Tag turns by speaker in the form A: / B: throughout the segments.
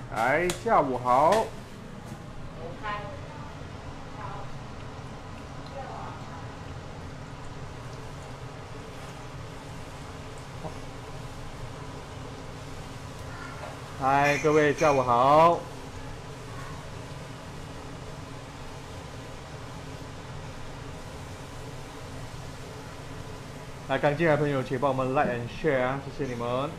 A: 来，下午好。嗨，各位下午好。来，刚进来的朋友，请帮我们 like and share 啊，谢谢你们。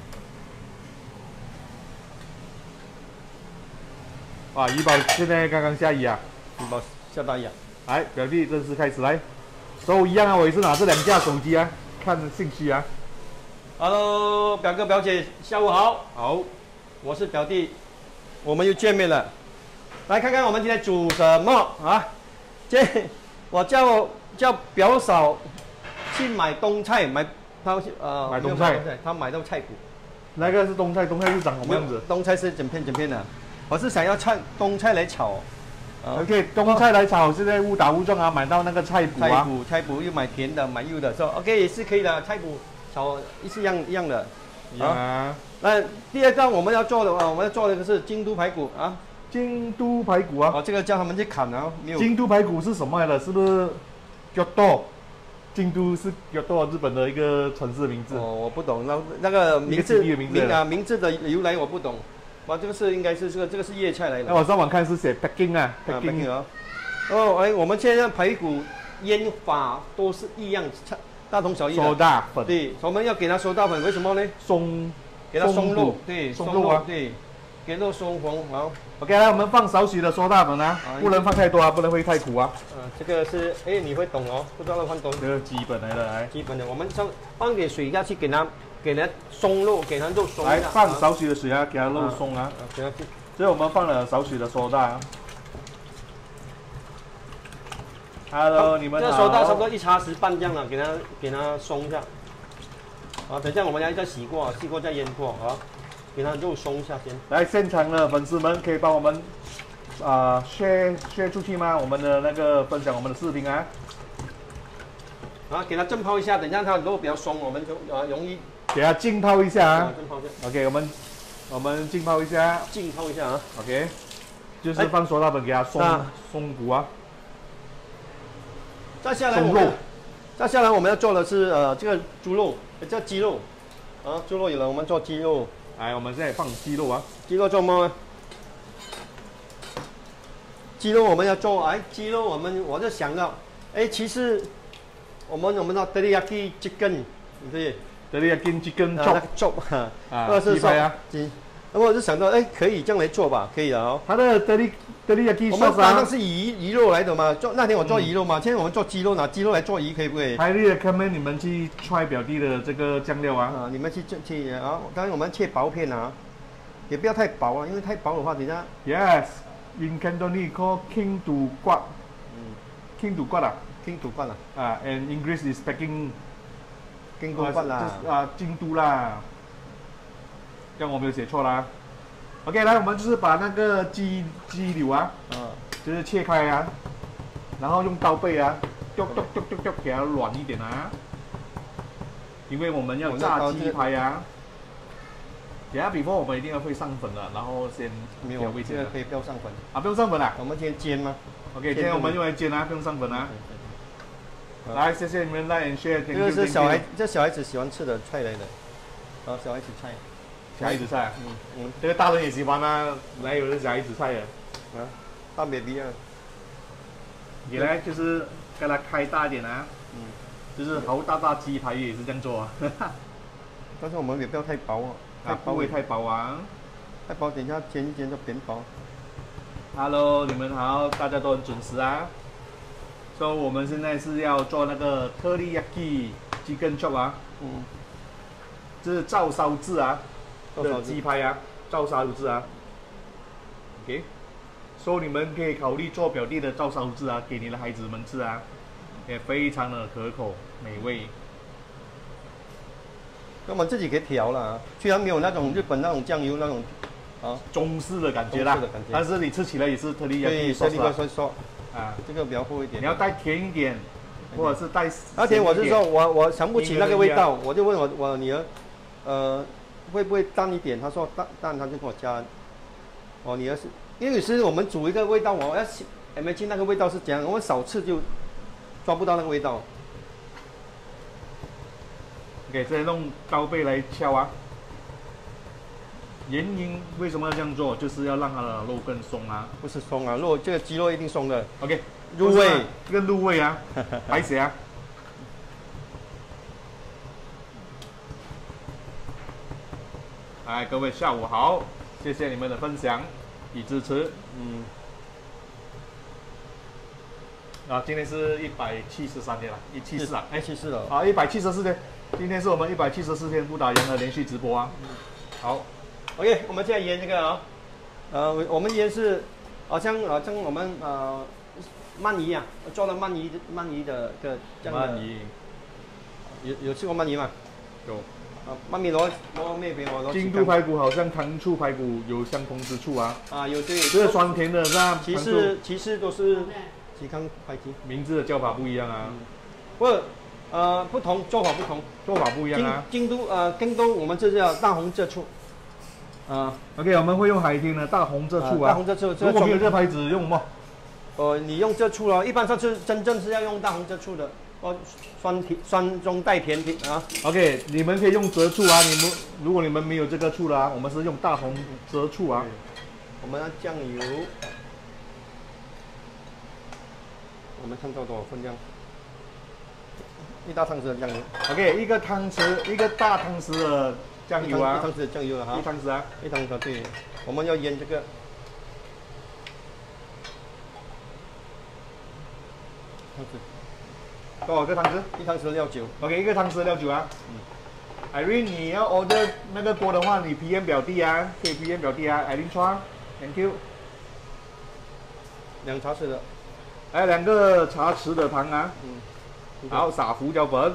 A: 哇，怡宝现在刚刚下雨啊，
B: 怡宝下大雨啊。
A: 来，表弟正式开始来，都一样啊，我也是拿这2架手机啊，看兴趣啊。
B: Hello， 表哥表姐，下午好。
A: 好，
B: 我是表弟，我们又见面了。来看看我们今天煮什么啊？我叫表嫂去买冬菜，买冬菜，他买到菜脯。
A: 那个是冬菜，冬菜是长什么样子？
B: 冬菜是整片的。我是想要冬菜来炒。
A: OK， 冬菜来炒，现在误打误撞啊，买到那个菜脯啊。
B: 菜脯又买甜的，买幼的，说 OK 也是可以的，菜脯炒是一样的。
A: 啊。
B: 那第二道我们要做的是京都排骨啊。
A: 京都排骨啊。
B: 哦，这个叫他们去砍啊，没有。
A: 京都排骨是什么来的？是不是Kyoto？京都是Kyoto，日本的一个城市的名字。
B: 哦，我不懂，那个名字的由来我不懂。哇，这个是应该是这个是叶菜来的。
A: 那我上网看是写 Peking 啊 ，Peking
B: 啊。哦，哎，我们现在排骨腌法都是一样，大同小异的。
A: 收大粉。
B: 对，我们要给它收大粉，为什么呢？给它松露，对，
A: 松露啊，
B: 对，给肉松红，好。
A: OK， 来，我们放少许的苏打粉啊，不能放太多啊，不能会太苦啊。
B: 这个是，哎，你会懂哦，不知道放懂。
A: 这个基本来的，来。
B: 基本的，我们放点水下去，给它松肉，给它肉松。
A: 来，放少许的水啊，给它肉松啊。
B: 给它。
A: 所以我们放了少许的苏打。Hello， 你们好。
B: 这苏打差不多1茶匙半这样了，给它松一下。好，等一下我们要再洗过再腌过啊，给它肉松一下先。
A: 来，现场的粉丝们可以帮我们share 出去吗？我们的那个分享我们的视频啊。
B: 啊，给它浸泡一下，等一下它肉比较松，我们就容易。
A: 给它浸泡一下啊。
B: 浸泡一下。
A: OK， 我们浸泡一下。
B: 浸泡一下啊。
A: OK， 就是放苏打粉给它松骨啊。
B: 再下来我们要做的是这个猪肉，叫鸡肉啊，猪肉有了，我们做鸡肉。
A: 来，我们现在放鸡肉啊。
B: 鸡肉做什么呢？鸡肉我们要做，鸡肉我就想到，其实我们的 teriyaki chicken， 对
A: ，teriyaki chicken
B: chop，
A: 或者是鸡排啊。
B: 那么我就想到，可以这样来做吧，可以的哦。
A: 它的 teriyaki
B: 我们刚刚是鱼肉来的嘛，那天我做鱼肉嘛，现在我们做鸡肉，拿鸡肉来做鱼，可以不可以
A: ？Highly recommend 你们去 try 表弟的这个酱料啊。
B: 你们去啊，刚才我们切薄片啊，也不要太薄啊，因为太薄的话，等下。
A: Yes，in Cantonese called king to 骨。king to 骨啊。
B: king to 骨啊。
A: and English is Peking。
B: 京都骨啦。
A: 京都啦。这样我没有写错啦。OK， 来，我们就是把那个鸡柳啊，就是切开啊，然后用刀背啊，剁，给它软一点啊，因为我们要炸鸡排啊。等下 before 我们一定要会上粉的，然后先
B: 没有，这个可以不要上粉
A: 啊，不用上粉啊。
B: 我们先煎吗
A: ？OK， 今天我们用来煎啊，不用上粉啊。来，谢谢你们 like and share。
B: 这个是小孩子喜欢吃的菜来的，小孩子菜。
A: 小孩子菜，这个大人也喜欢啊，哪有是小孩子菜的？
B: 大 baby 啊，
A: 你呢就是给它开大一点啊，就是好大鸡排也是这样做啊。
B: 但是我们也不要太薄啊，
A: 不会太薄啊，
B: 太薄等一下煎一煎就变薄。
A: Hello， 你们好，大家都很准时啊。所以我们现在是要做那个teriyaki chicken chop 啊，这是照烧制啊。的鸡排啊，照烧制啊 ，OK， 所以你们可以考虑做表弟的照烧制啊，给你的孩子们吃啊，也非常的可口美味。
B: 那我们自己可以调了，虽然没有那种日本那种酱油那种
A: 中式的感觉啦，但是你吃起来也是teriyaki sauce 啊，
B: 这个比较厚一点。
A: 你要带甜一点，或者是带
B: 那天我是说我想不起那个味道，我就问我女儿，会不会淡一点？他说淡，他就给我加哦，你要是因为有时我们煮一个味道，我要没去那个味道是怎样，我们少吃就抓不到那个味道。
A: OK， 再用刀背来敲啊。原因为什么要这样做？就是要让它的肉更松啊。
B: 不是松啊，肉这个鸡肉一定松的。
A: OK，
B: 入味，
A: 这个入味啊，白血啊。哎，各位下午好，谢谢你们的分享与支持。今天是173天了，174啊，
B: 哎，174了。
A: 啊，174天，今天是我们174天不打烊的连续直播啊。好
B: ，OK， 我们现在腌这个啊，我们腌是好像我们鳗鱼啊，做的鳗鱼的这样的。
A: 鳗鱼
B: 有吃过鳗鱼吗？
A: 有。
B: 鳗鱼螺面饼哦，
A: 京都排骨好像糖醋排骨有相同之处啊。
B: 啊，有对。
A: 这是酸甜的是吧？
B: 其实都是鸡康排鸡，
A: 名字的叫法不一样啊。
B: 不同做法不同，
A: 做法不一样啊。
B: 京都我们这叫大红浙醋。
A: OK， 我们会用海天的大红浙醋啊。
B: 大红浙醋，
A: 如果没有这个牌子用什么？
B: 你用浙醋了，一般上是真正是要用大红浙醋的。酸中带甜啊。
A: OK， 你们可以用浙醋啊。如果你们没有这个醋啦，我们是用大红浙醋啊。
B: 我们要酱油，我们看到多少分量？1大汤匙的酱油。
A: OK， 一个大汤匙的酱油啊。
B: 1汤匙的酱油啊。
A: 1汤匙啊。
B: 1汤匙对。我们要腌这个。汤匙。
A: 多少个汤匙
B: ？1汤匙的料酒。
A: OK， 1个汤匙的料酒啊。Irene， 你要 order 那个锅的话，你 PM 表弟啊，可以 PM 表弟啊。Irene Chua，Thank you。
B: 2茶匙的。
A: 还有2个茶匙的糖啊。然后撒胡椒粉。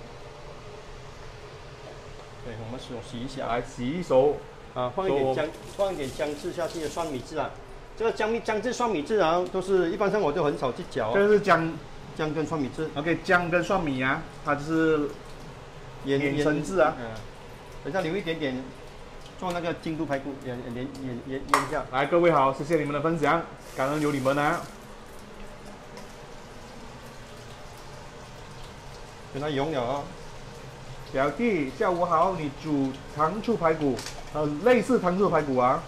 B: 对，我们手洗一下。
A: 来洗一手。
B: 放一点姜汁下去的酸米汁啊。这个姜汁酸米汁啊，都是一般上我就很少去搅。
A: 这是姜
B: 跟酸米汁。
A: OK， 姜跟蒜米啊，它就是衍生质啊。
B: 等下留一点点，做那个京都排骨腌一下。
A: 来，各位好，谢谢你们的分享，感恩有你们啊。
B: 给它溶了啊。
A: 表弟，下午好，你煮糖醋排骨，类似糖醋排骨啊。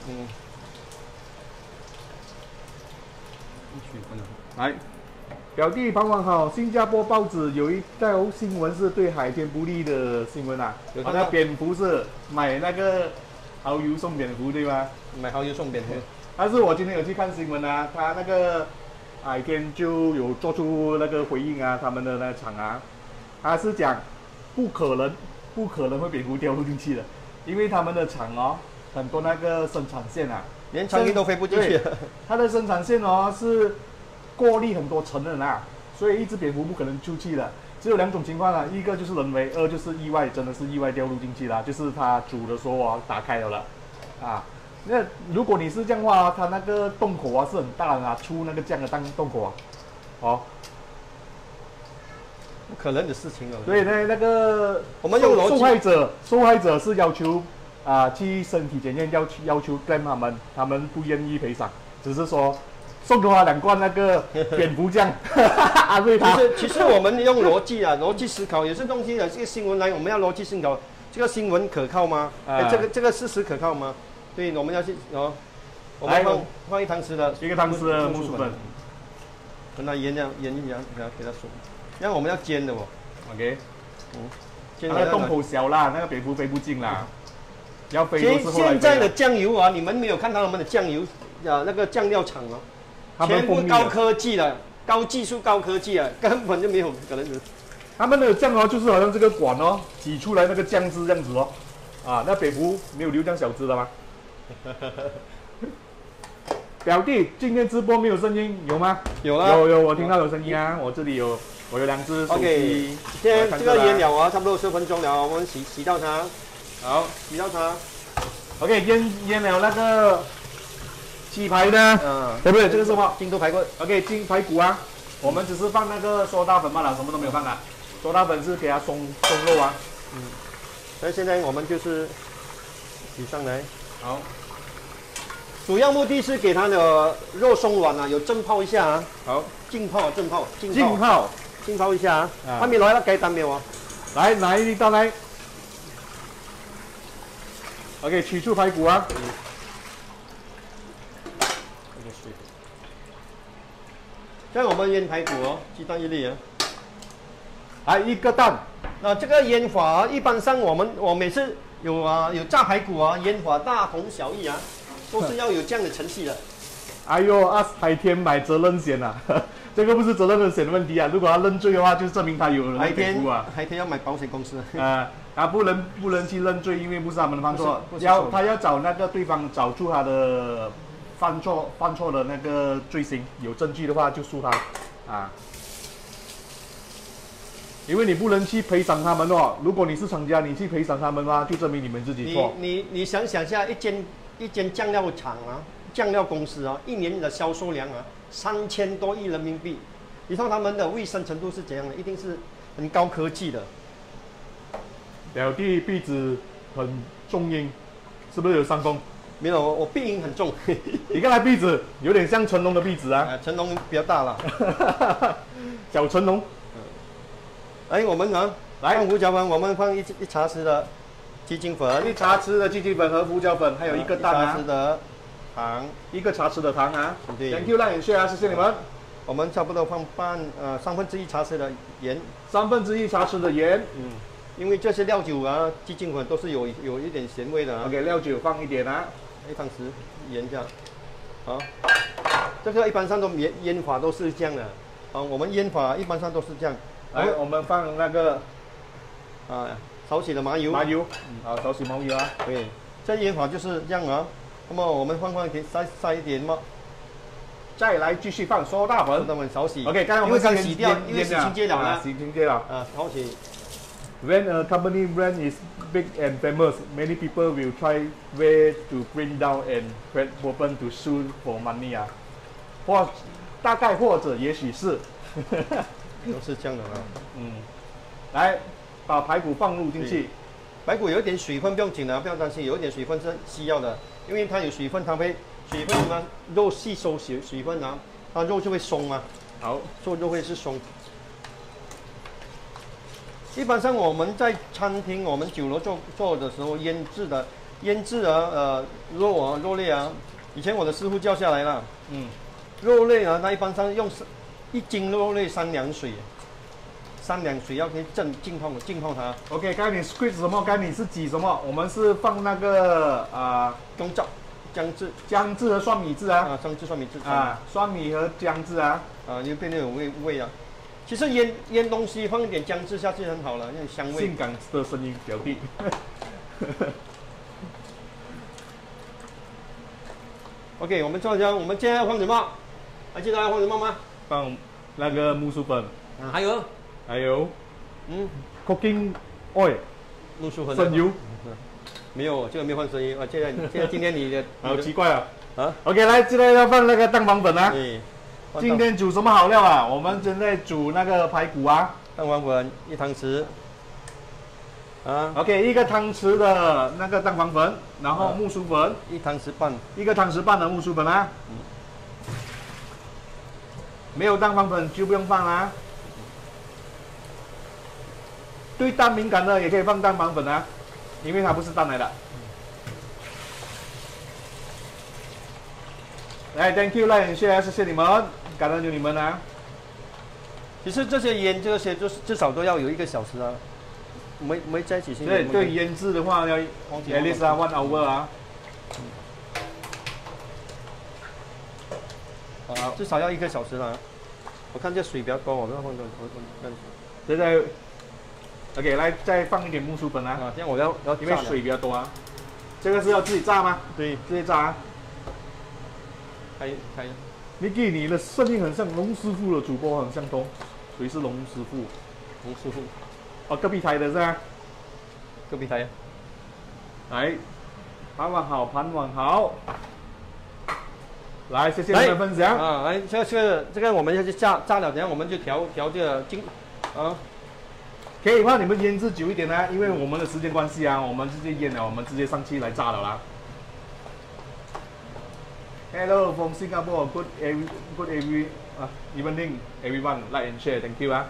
A: 来。表弟傍晚好，新加坡报纸有一条新闻是对海天不利的新闻啊，好像蝙蝠是买那个蚝油送蝙蝠对吗？
B: 买蚝油送蝙蝠。
A: 但是我今天有去看新闻啊，他那个海天就有做出那个回应啊，他们的那个厂啊，他是讲不可能会蝙蝠掉入进去的，因为他们的厂哦，很多那个生产线啊，
B: 连苍蝇都飞不进去。
A: 它的生产线哦是过滤很多层的啦，所以一只蝙蝠不可能出去的。只有2种情况啊，一个就是人为，2就是意外，真的是意外掉入进去啦，就是它煮的时候啊打开了啊。那如果你是这样的话，它那个洞口啊是很大的啊，出那个这样的洞口啊，
B: 不可能的事情了。
A: 所以呢，那个
B: 我们用
A: 受害者是要求去身体检验，要求跟他们不愿意赔偿，只是说。送给他2罐那个蝙蝠酱，安慰他。
B: 其实我们用逻辑啊，逻辑思考，有些东西的这个新闻来，我们要逻辑思考，这个新闻可靠吗？这个事实可靠吗？对，我们要去我们放1汤匙的
A: 1个汤匙的木薯粉，
B: 跟它腌一下，给它熟。然后我们要煎的
A: OK。那个洞口小啦，那个蝙蝠飞不进啦。要飞都是后来飞。
B: 现在的酱油啊，你们没有看到他们的酱油那个酱料厂哦。全部高科技的，高技术、高科技啊，根本就没有可能。
A: 他们的酱哦，就是好像这个管哦，挤出来那个酱汁这样子哦，那蝙蝠没有流这样小汁的吗？表弟，今天直播没有声音，有吗？
B: 有啊，
A: 有，我听到有声音啊，我这里我有2只手机。
B: OK， 现在这个腌了啊，差不多10分钟了，我们洗掉它。好，洗掉它。
A: OK， 腌了那个。鸡排呢？对不对？这个是什么？
B: 京都排骨。
A: OK， 京排骨啊，我们只是放那个苏打粉罢了，什么都没有放啊。苏打粉是给它松肉啊。
B: 那现在我们就是洗上来。
A: 好。
B: 主要目的是给它的肉松软啊，有浸泡一下啊。
A: 好，
B: 浸泡一下啊。
A: 啊
B: 还没來啦，雞蛋沒有啊？
A: 来一道来。OK， 取出排骨啊。
B: 现在我们腌排骨哦，鸡蛋一粒啊。
A: 来一个蛋。
B: 那这个腌法一般上我每次有炸排骨啊，腌法大同小异啊，都是要有这样的程序的。
A: 哎呦，海天买责任险啊，这个不是责任险的问题啊。如果他认罪的话，就证明他有人给付啊。
B: 海天要买保险公司。
A: 他不能去认罪，因为不是他们的犯错，他要找那个对方找出他的犯错的那个罪行，有证据的话就诉他啊。因为你不能去赔偿他们哦。如果你是厂家，你去赔偿他们的话，就证明你们自己错。
B: 你想想下，一间酱料厂啊，酱料公司啊，一年的销售量啊，3000多亿人民币。你看他们的卫生程度是怎样的？一定是很高科技的。
A: 表弟鼻子很重音，是不是有伤风？
B: 没有，我鼻音很重。
A: 你看他鼻子有点像成龙的鼻子啊。
B: 成龙比较大了。
A: 小成龙。
B: 哎，我们呢，放胡椒粉，我们放一茶匙的鸡精粉
A: ，1茶匙的鸡精粉和胡椒粉，还有1个蛋啊。
B: 1茶匙的糖
A: ，1个茶匙的糖啊。
B: 对。
A: Thank you， 让你 share 啊，谢谢你们。
B: 我们差不多放1/3茶匙的盐。
A: 1/3茶匙的盐。
B: 因为这些料酒啊，鸡精粉都是有一点咸味的啊。
A: OK， 料酒放一点啊
B: ，1汤匙盐这样。好，这个一般上都腌法都是这样的。我们腌法一般上都是这样。
A: 来，我们放那个
B: 炒起的麻油。
A: 好，炒起麻油啊。
B: 对，这腌法就是这样啊。那么我们放一点，塞一点嘛。
A: 再来继续放苏打粉。
B: 少洗。
A: OK， 刚才我们
B: 刚洗掉，因为洗清洁了啊。
A: 洗清洁了。
B: 炒起。
A: When a company brand is big and famous, many people will try way to bring down and open to sue for money 啊。大概或者也许是。
B: 都是这样的啊。
A: 来把排骨放入进去。
B: 排骨有一点水分不用紧的，不要担心，有一点水分是需要的，因为它有水分，水分呢，肉吸收水分啊，它肉就会松啊。
A: 好，
B: 做肉会是松。一般上我们在餐厅、我们酒楼做的时候，腌制肉类啊，以前我的师傅教下来了。肉类啊，它一般上用1斤肉类3两水，3两水要可以浸泡它。
A: OK， 刚才你 squeeze 什么？刚才你是挤什么？我们是放那个姜汁和蒜米汁啊。
B: 姜汁蒜米汁
A: 蒜米和姜汁啊。
B: 因为变得有味啊。其实腌东西放一点姜汁下去很好了，那种香味。
A: 性感的声音，表弟。
B: OK， 我们做一下，我们现在要放什么？还记得要放什么吗？
A: 放那个木薯粉。
B: 还有
A: ，cooking oil，
B: 木薯粉。
A: 生油。
B: 没有，这个没有放生油啊。现在今天你的
A: 好奇怪啊。OK， 来，现在要放那个蛋黄粉啊。今天煮什么好料啊？我们现在煮那个排骨啊。
B: 蛋黄粉1汤匙。
A: OK， 1个汤匙的那个蛋黄粉，然后木薯粉
B: 1汤匙半
A: ，1个汤匙半的木薯粉啊。没有蛋黄粉就不用放啊。对蛋敏感的也可以放蛋黄粉啊，因为它不是蛋来的。来 ，Thank you， 赖谢谢你们，感恩有你们啊。
B: 其实这些腌就是至少都要有1个小时啊。没在一起。
A: 对，腌制的话要 at least 1 hour 啊。
B: 至少要1个小时了。我看这水比较多，我不要放多。
A: 现在 ，OK， 来再放一点木薯粉啊。
B: 这样我要
A: 因为水比较多啊。这个是要自己炸吗？
B: 对，
A: 自己炸啊。
B: 开。
A: Nicky， 你的声音很像龙师傅的主播，很相同。谁是龙师傅？
B: 龙师傅。
A: 隔壁台的是吧？
B: 隔壁台。
A: 来，盘碗好。来，谢谢你们分享。
B: 来，这个我们要去炸了，等下我们就调这个
A: 可以的话，你们腌制久一点呢，因为我们的时间关系啊，我们直接腌了，我们直接上去来炸了啦。 Hello from Singapore. Good evening, everyone. Like and share. Thank you.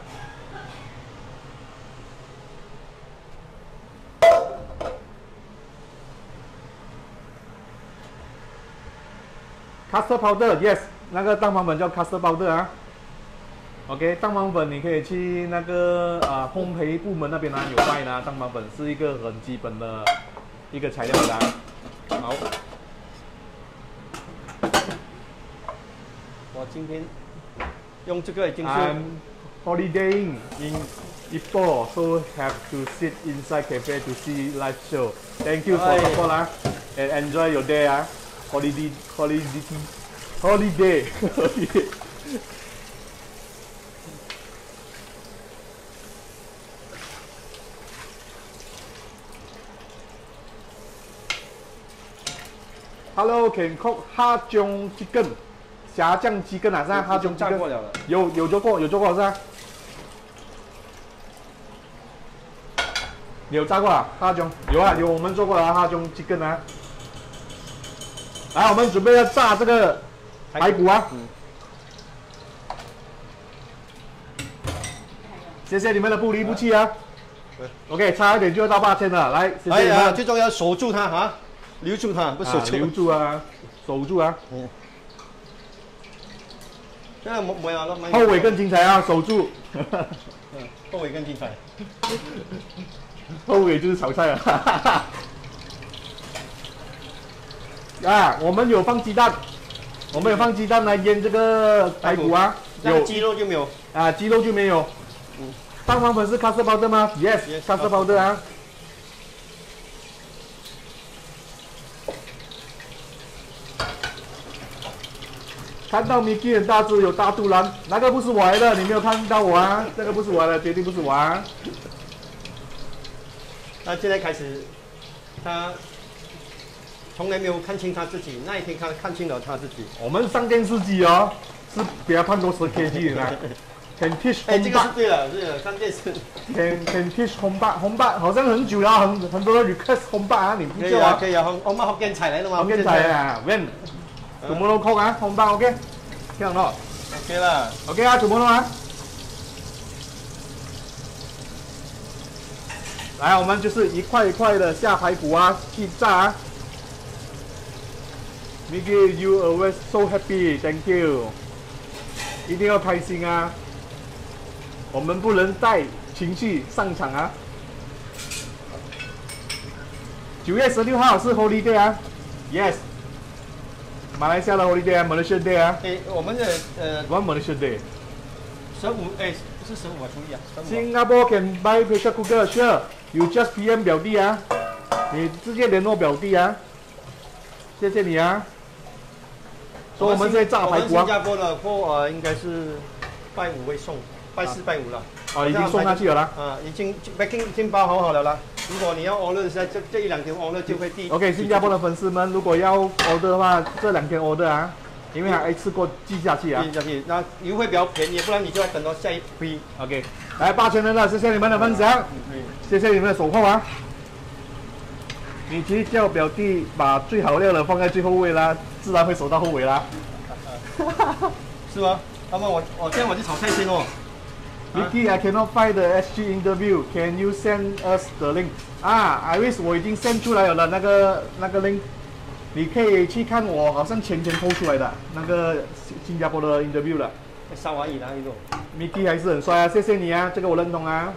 A: Custard powder, yes， 那个蛋黄粉叫 custard powder 啊。OK， 蛋黄粉你可以去那个烘焙部门那边有卖呢。蛋黄粉是一个很基本的一个材料的。好，
B: 我今天用这个已经是
A: I'm holidaying in Ipoh, so have to sit inside cafe to see live show. Thank you for support and enjoy your day Holiday. Hello, can cook 哈中鸡胗，虾酱鸡胗啊，是吧？哈中鸡胗
B: 炸过了的，
A: 有做过是吧？你有炸过啊？哈中有啊，有我们做过的哈中鸡胗啊。来，我们准备要炸这个排骨啊。谢谢你们的不离不弃啊。OK， 差一点就要到8000了，来，谢谢你们。
B: 最重要守住它啊，留住它，不守住。
A: 留住啊，守住啊。
B: 现在没有了，
A: 后尾更精彩啊，守住。
B: 后尾更精彩。
A: 后尾就是炒菜啊。我们有放鸡蛋，来腌这个排骨啊。
B: 有鸡肉就没有
A: 啊，鸡肉就没有。蛋黄粉是 custard powder 吗 ？Yes， custard powder 啊。看到 Mickey 很大只，有大肚腩，那个不是我来的，你没有看到我啊？这个不是我的，绝对不是我啊。
B: 那现在开始，他从来没有看清他自己，那一天看清了他自己。
A: 我们上电视机哦，是比他胖多10 kg 的。Can teach
B: 哎，这个是对了，上电视。
A: Can teach 红爸好像很久了，很多人 request 红爸啊，你不叫啊？
B: 可以啊，红爸福建菜来的嘛？
A: 福建菜啊 ，When？Tomorrow cook 啊，红爸 OK， 听好了
B: ？OK 啦
A: ，OK 啊，Tomorrow 啊。来，我们就是一块一块的下排骨啊，去炸啊。Mickey, you always so happy, thank you。一定要开心啊！我们不能带情绪上场啊。9月16号是 Holiday 啊 ，Yes。马来西亚的 Holiday 啊 ，Malaysia Day 啊。
B: 我们的
A: One Malaysia Day。
B: 15是15啊，注意啊。
A: Singapore can buy pressure cooker, sure. You just PM 表弟啊，你直接联络表弟啊。谢谢你啊。所以我们现在炸排骨啊。
B: 新加坡的货应该是拜5会送，拜4、拜5了。
A: 已经送下去了啦。
B: 已经 packing 已经包好了啦。如果你要 order 在这1、2天 order 就会
A: OK， 新加坡的粉丝们，如果要 order 的话，这2天 order 啊，因为还一次过寄下去啊。
B: 寄下去，那优惠比较便宜，不然你就要等到下一批。
A: OK， 来8000人了，谢谢你们的分享，谢谢你们的守候啊。你其实叫表弟把最好料的放在最后位啦，自然会守到后尾啦。
B: 是吗？那么我这样我就炒菜先哦。
A: Mickey, I cannot find the SG interview. Can you send us the link? I wish 我已经 send 出来了那个 link， 你可以去看我好像前post 出来的那个新加坡的 interview 了。
B: 沙瓦伊哪一种
A: ？Mickey 还是很帅啊，谢谢你啊，这个我认同啊。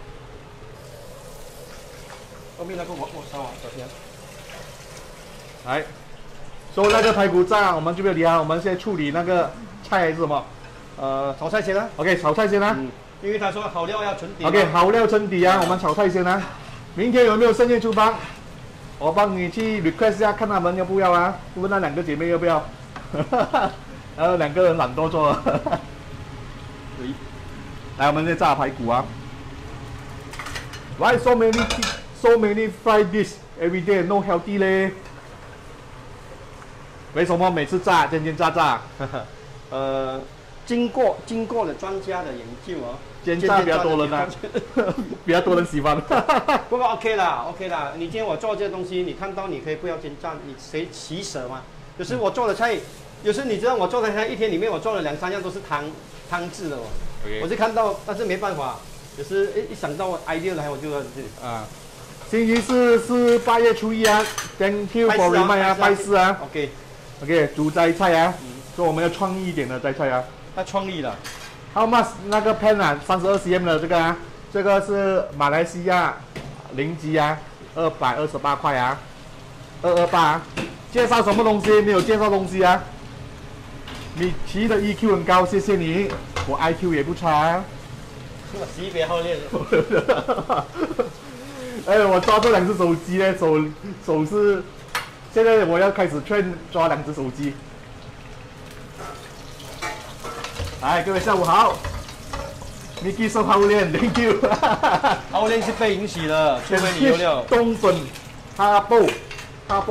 B: 后面那个我沙瓦小心。
A: 来，收那个排骨炸，我们就不要理它，我们现在处理那个菜还是什么？
B: 炒菜先啦。
A: OK， 炒菜先啦。
B: 因为他说好料要存底。
A: OK， 好料存底啊，我们炒菜先啦。明天有没有深夜厨房？我帮你去 request 一下，看他们要不要啊？问那2个姐妹要不要？然后2个人懒惰做了。来，我们再炸排骨啊。Why so many fried dish every day no healthy 嘞？为什么每次炸天天炸？
B: 经过了专家的研究啊，
A: 煎炸比较多人啊，比较多人喜欢。
B: 不过 OK 啦，你今天我做这些东西，你看到你可以不要煎炸，你谁取舍嘛？ 有时我做的菜，有时你知道我做的菜一天里面我做了2、3样都是汤制的哦。我是看到，但是没办法，有时一想到 idea 来我就
A: 啊。星期四是8月初1啊 ，Thank you for remind 啊，拜四啊。OK， 煮摘菜啊，所以我们要创意一点的摘菜啊。
B: 他创意了。
A: How much 那个 pen 啊，32cm 的这个啊，这个是马来西亚零级啊，228块啊，228啊。介绍什么东西？没有介绍东西啊。米奇的 EQ 很高，谢谢你，我 IQ 也不差啊。
B: 我级别好练。
A: 哎，我抓这2只手机呢，手是，现在我要开始劝抓2只手机。哎，各位下午好 ，Mickey 说好练 ，Thank you 。
B: 好练是被允许的，除非你有料。
A: 冬粉哈布啊，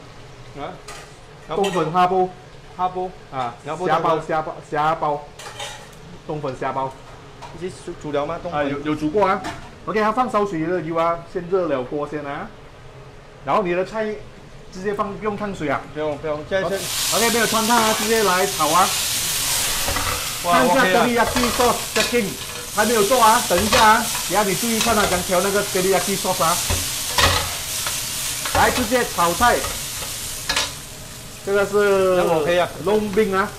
A: 冬粉哈布啊，虾包，冬粉虾包，
B: 已经煮了吗？冬粉
A: 有煮过啊。OK， 它放烧水的油啊，先热了锅先啊，然后你的菜直接放，不用烫水啊，
B: 不用，现在
A: 是 OK， 没有穿烫啊，直接来炒啊。看一下 teriyaki sauce checking， 还没有做啊，等一下啊，等下你注意看啊，讲调那个 teriyaki sauce 啊。来，直接炒菜，这个是
B: OK 啊，
A: 龙冰啊。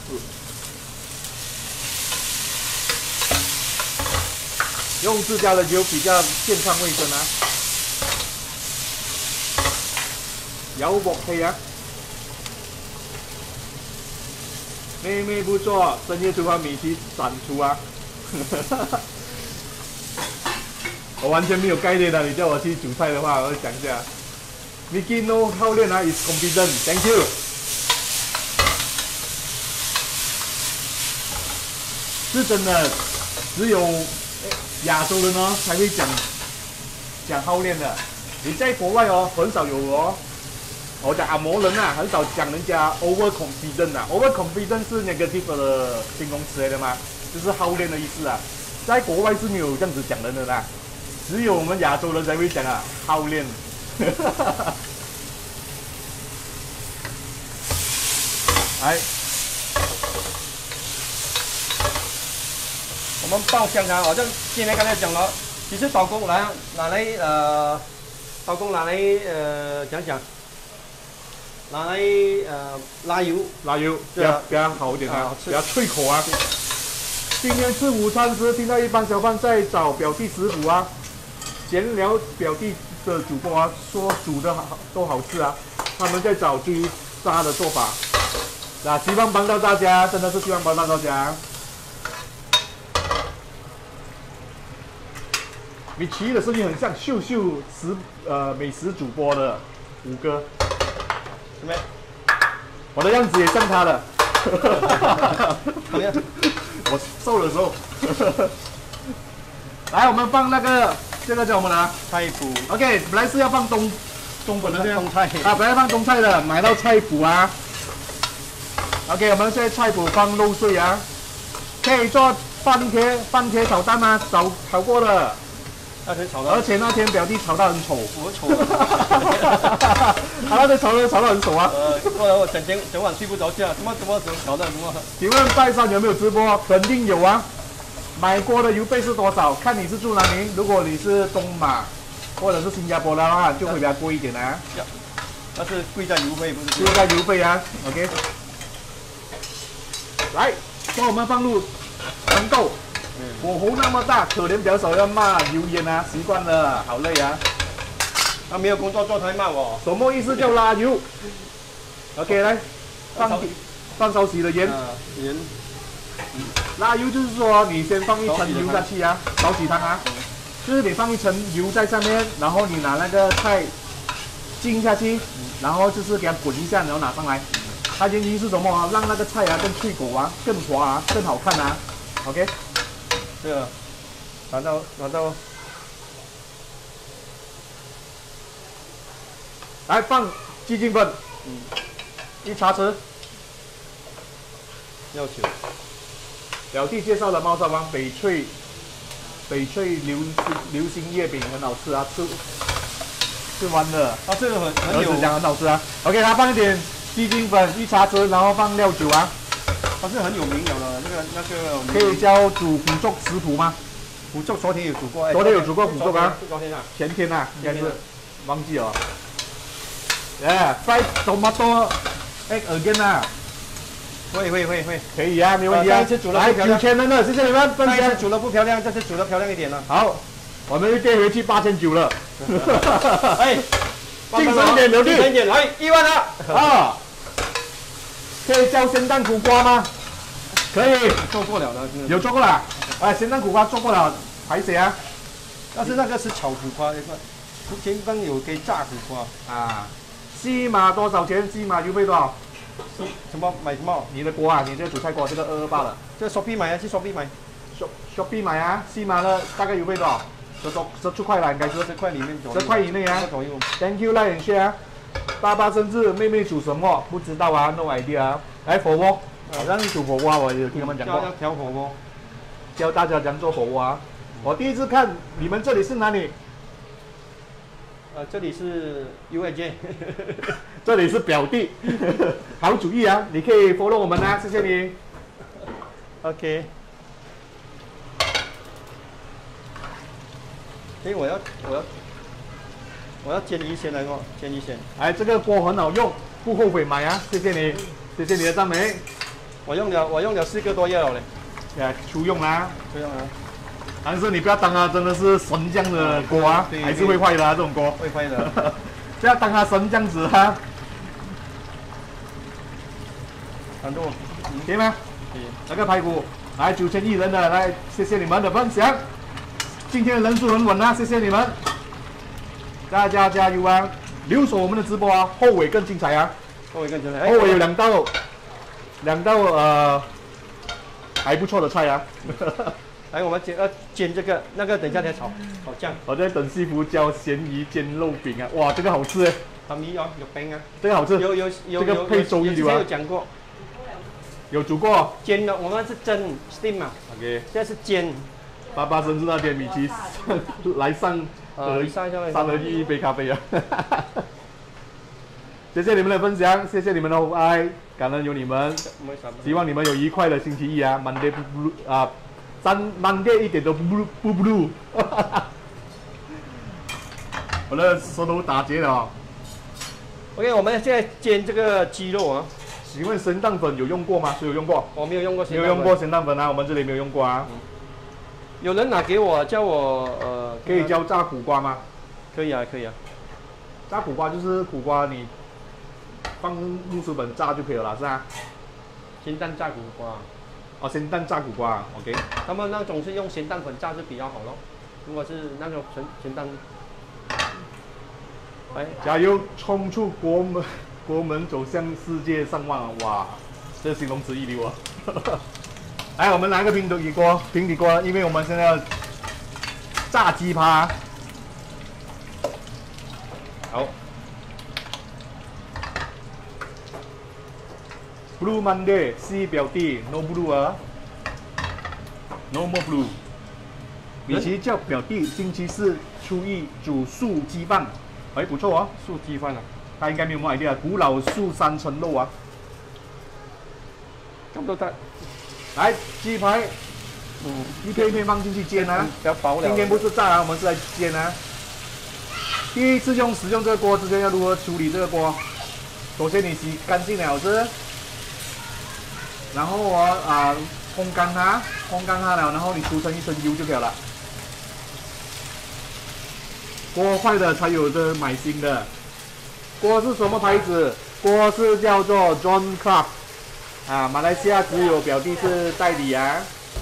A: 用自家的油比较健康卫生啊。油鑊氣啊！妹妹不錯，深夜廚房米奇展出啊！我完全沒有概念的，你叫我去煮菜的話，我會講一下。Mickey no 好練啊 ，is confident，thank you。是真的，只有亚洲人哦才会讲好练的，你在国外哦很少有哦。我讲阿摩人啊，很少讲人家 over confident 啊 ，over confident 是 negative 的形容词来的嘛，就是好练的意思啊。在国外是没有这样子讲人的啦，只有我们亚洲人才会讲啊好练。来。
B: 我们爆香肠，好像今天刚才讲了，其实刀工拿来讲，拿来拉油，
A: 比较好一点啊，比较脆口啊。今天吃午餐时，听到一帮小贩在找表弟食谱啊，闲聊表弟的主播啊，说煮的都好吃啊，他们在找追杀的做法，那希望帮到大家，真的是希望帮到大家。米奇的声音很像秀美食主播的五哥，
B: 怎么样？
A: 我的样子也像他的。
B: 怎么样？
A: 我瘦的时候。来，我们放那个，这个叫什么呢？
B: 菜脯。
A: OK， 本来是要放冬粉的，
B: 冬菜
A: 啊，本来放冬菜的，买到菜脯啊。OK， 我们现在菜脯放肉碎啊，可以做番茄炒蛋吗？炒过的。而且那天表弟炒到很丑，
B: 我丑。
A: 他那天炒到很丑啊。
B: 后来我整晚睡不着觉，怎么炒的怎么？
A: 请问拜山有没有直播？肯定有啊。买锅的邮费是多少？看你是住哪里。如果你是东马或者是新加坡的话，就会比较贵一点啊。
B: 那是贵在邮费，不是？
A: 贵在邮费啊。OK。来，帮我们放入黄豆。火候那么大，可怜表嫂要骂油烟啊，习惯了，好累啊。
B: 他没有工作做，他会骂我。
A: 什么意思叫拉油 ？OK， 来放烧洗的盐。
B: 盐。
A: 拉油就是说你先放一层油下去啊，烧洗汤啊，就是你放一层油在上面，然后你拿那个菜浸下去，然后就是给它滚一下，然后拿上来。它原因是什么啊？让那个菜啊更脆口啊，更滑啊，更好看啊。OK。
B: 这个拿到，
A: 来放鸡精粉，1茶匙。
B: 要求。
A: 表弟介绍的猫山王翡翠流心月饼很好吃啊，吃完了。
B: 啊，这个很
A: 儿子讲很好吃啊。OK， 他放一点鸡精粉1茶匙，然后放料酒啊。
B: 它是很有名的那个。
A: 可以教煮腐竹食谱吗？
B: 腐竹昨天有煮过，
A: 昨天有煮过腐竹啊？
B: 昨天啊？
A: 前天啊，应该是忘记了。fried tomato egg again 啊。
B: 会，
A: 可以啊，没问题啊。
B: 上一次煮了不漂亮
A: 9000人了，谢谢你们分享。
B: 上一次煮的不漂亮，这次煮的漂亮一点了。
A: 好，我们又跌回去8900了。
B: 哎，
A: 精神一点，刘弟。
B: 精神一点，来1万了
A: 啊！可以教咸蛋苦瓜吗？可以，
B: 做过了呢，
A: 有做过了。咸蛋苦瓜做过了，排谁啊？
B: 但是那个是炒苦瓜，前方有可以炸苦瓜
A: 啊。西马多少钱？西马邮费多少？
B: 什么买什么？
A: 你的锅啊，你这个煮菜锅，这个228了。
B: 这 Shopee 买啊，去 Shopee 买。
A: Shopee 买啊，西马的大概邮费多少？10块了，应该是
B: 10块里面左右。
A: 10块以内啊。
B: 左右。
A: Thank you， like and share 啊。爸爸生日，妹妹煮什么？不知道啊 ，no idea 啊。火锅，好像煮火锅，我有听他们讲过。
B: 要调火锅，
A: 教大家怎样做火锅啊。我第一次看你们这里是哪里？
B: 这里是 UAJ，
A: 这里是表弟，好主意啊！你可以 follow 我们啊，谢谢你。
B: OK。我要煎鱼先来哦，煎鱼先。
A: 这个锅很好用，不后悔买啊！谢谢你，谢谢你的赞美。
B: 我用了4个多月了嘞。
A: 初用啦。
B: 初用啊。
A: 但是你不要当它真的是神这样的锅啊，还是会坏的啊，这种锅。
B: 会坏的。
A: 不要当它神这样子啊。
B: 很多。
A: 可以吗？
B: 可以。
A: 那个排骨，来9100人的，来谢谢你们的分享。今天的人数很稳啊，谢谢你们。大家加油啊！留守我们的直播啊，后尾更精彩啊！
B: 后尾更精彩。
A: 后尾有两道还不错的菜啊。
B: 来，我们煎这个，那个等一下再炒酱。
A: 我在等师傅教咸鱼煎肉饼啊！哇，这个好吃哎！
B: 他米哦，有饼啊。
A: 这个好吃。
B: 有
A: 这个配粥鱼的啊。
B: 有讲过。
A: 有煮过。
B: 煎的，我们是蒸 steam 嘛。
A: OK。
B: 现在是煎。
A: 爸爸生日那天，米奇来上3合1杯咖啡啊！谢谢你们的分享，谢谢你们的厚爱，感恩有你们。希望你们有愉快的星期一啊 ！Monday 不 blue 啊，Monday 一点都不 blue。我的舌头打结了哦。
B: OK， 我们现在煎这个鸡肉啊。
A: 请问咸蛋粉有用过吗？谁有用过？
B: 我没有用过咸蛋粉。
A: 没有用过咸蛋粉啊，我们这里没有用过啊。
B: 有人拿给我，叫我
A: 可以教炸苦瓜吗？
B: 可以啊。
A: 炸苦瓜就是苦瓜，你放木薯粉炸就可以了，是吧？
B: 咸蛋炸苦瓜。
A: 哦，咸蛋炸苦瓜 ，OK。
B: 他们那种是用咸蛋粉炸是比较好咯。如果是那种咸蛋，
A: 加油，冲出国门，走向世界上万！哇，这形容词一流啊！来，我们拿个平底锅，因为我们现在要炸鸡扒。好。Blue Monday， C 表弟 ，No blue 啊 ，No more blue。米奇叫表弟星期4初一煮素鸡饭，不错啊，
B: 素鸡饭啊，
A: 他应该没有买的，古老素3层肉啊。
B: 差不多大。
A: 来，鸡排，一片一片放进去煎啊。
B: 比较薄了。
A: 今天不是炸啊，我们是来煎啊。第一次使用这个锅之前要如何处理这个锅？首先你洗干净了是，然后烘干它了，然后你涂成一层油就可以了。锅坏了才有的买新的。锅是什么牌子？锅是叫做 John Craft。马来西亚只有表弟是代理啊。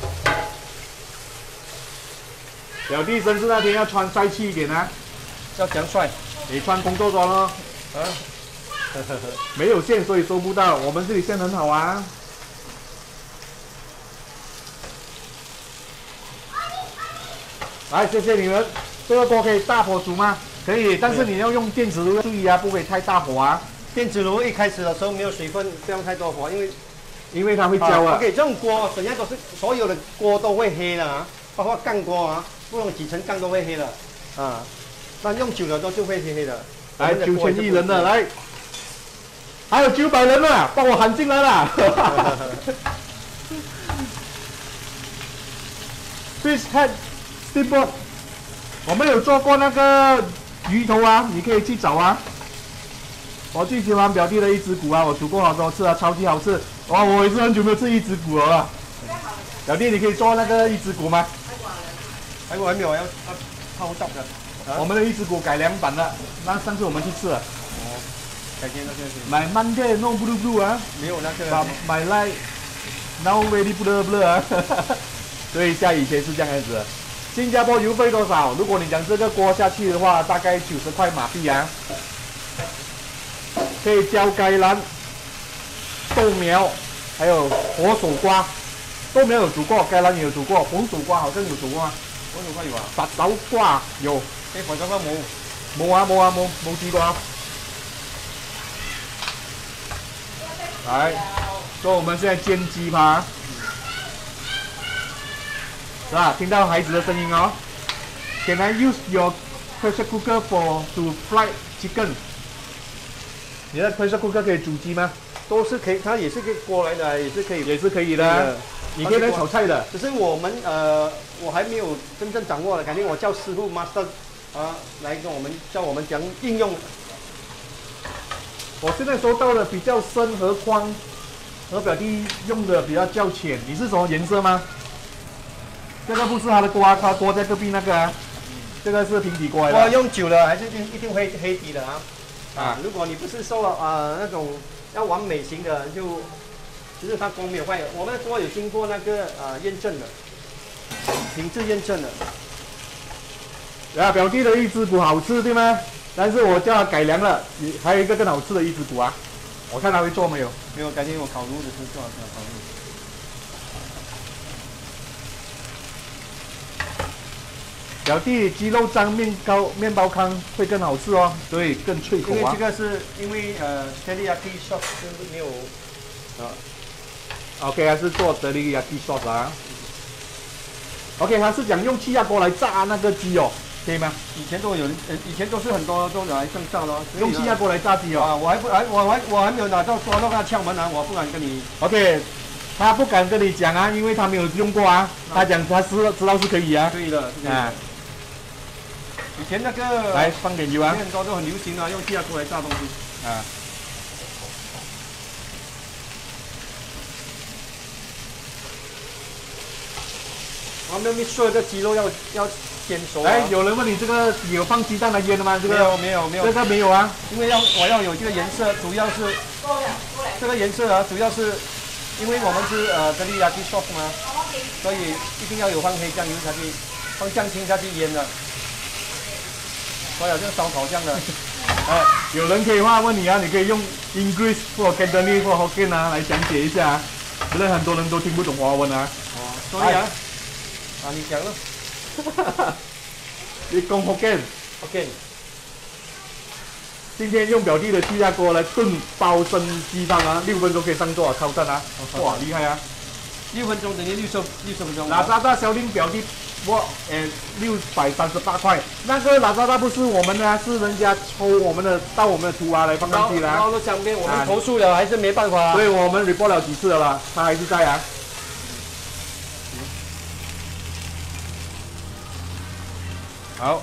A: 表弟生日那天要穿帅气一点啊。
B: 要讲帅。
A: 你穿工作装哦。没有线，所以收不到。我们这里线很好啊。来，谢谢你们。这个锅可以大火煮吗？可以，但是你要用电磁炉，注意啊，不可以太大火啊。
B: 电磁炉一开始的时候没有水分，不要太多火，因为
A: 它会焦啊。
B: OK， 这种锅怎样都是所有的锅都会黑的啊，包括钢锅啊，不用几层钢都会黑的啊。那用久了都就会黑黑的。
A: 来，9100人的来， 还有900人啊，帮我喊进来啦。Fish head steamboat， 我们有做过那个鱼头啊，你可以去找啊。我最喜欢表弟的一只骨啊，我煮过好多次啊，超级好吃。哇，我也是很久没有吃一只骨了啊。表弟，你可以做那个一只骨吗？
B: 还没有要泡汁的。
A: 我们的一只骨改良版的，那上次我们去吃了。
B: 哦，改天那个。
A: 买 Monday no blue blue 啊，
B: 没有那个。
A: 买 like now ready blue blue 啊。所以像以前是这样子的。新加坡邮费多少？如果你讲这个锅下去的话，大概90块马币啊。可以浇芥兰、豆苗，还有火手瓜。豆苗有煮过，芥兰也有煮过，红薯瓜好像有煮过吗？
B: 红薯瓜有啊。
A: 白豆瓜有。
B: 火手瓜冇。
A: 冇試過啊。來，所以我們現在煎雞扒，是吧？聽到孩子的聲音哦。Can I use your pressure cooker to fry chicken？ 你的 pressure cooker 可以煮雞嗎？
B: 都是可以，它也是可以過來的，也是可以
A: 的。你可以來炒菜的。
B: 只是我們我還沒有真正掌握了，肯定我叫師傅 master 來跟我們教我們講應用。
A: 我現在收到的比較深和寬，和表弟用的比較較淺。你是什麼顏色嗎？這個不是他的鍋，他鍋在隔壁那個啊。這個是平底鍋的。
B: 我用久了還是一定會黑底的啊。如果你不是受那種要完美型的，就是它锅沒有壞。我們的鍋有經過那個驗證的，品質驗證的。
A: 表弟的一只骨好吃，對嗎？但是我叫他改良了，還有一個更好吃的一只骨啊。我看他會做沒有？
B: 沒有，改天我烤爐的時候做烤爐。
A: 表弟雞肉沾麵包糠會更好吃哦，所以更脆口啊。
B: 因為這個是因為teriyaki sauce 是沒有
A: OK， 還是做teriyaki sauce 啊。OK， 他是講用氣壓鍋來炸那個雞哦，可以嗎？
B: 以前都有，以前都是很多都來這樣炸咯。
A: 用氣壓鍋來炸雞哦。
B: 啊，我還沒有拿到抓到他竅門啊，我不敢跟你。
A: OK， 他不敢跟你講啊，因為他沒有用過啊。他講他知道是可以啊。
B: 可以的，啊。以前那個
A: 來放點油啊，
B: 很多都很流行啊，用氣壓鍋來炸東西啊。我們要說這雞肉要煎熟。
A: 哎，有人問你這個有放雞蛋來醃的嗎？這個
B: 沒有，
A: 這個沒有啊。
B: 因為我要有這個顏色，主要是這個顏色啊，主要是因為我們是teriyaki sauce 嘛，所以一定要有放黑醬油下去，放醬青下去醃的。所以好像燒烤這樣的。
A: 有人可以話問你啊，你可以用 English 或 Cantonese 或 Hokkien 啊來講解一下啊，可能很多人都聽不懂華文啊。
B: 所以你講咯。
A: 你講 Hokkien。今天用表弟的氣壓鍋來燉包生雞湯啊，6分鐘可以上桌啊，超讚啊！哇，厲害啊
B: ！6分鐘等於60分鐘。
A: 拉扎大小令表弟。638塊，那個拉扎大不是我們的啊，是人家抽我們的到我們的圖啊來放上去的啊。
B: 然後江邊我們投訴了，還是沒辦法啊。
A: 所以我們 report 了幾次了啦，他還是在啊。好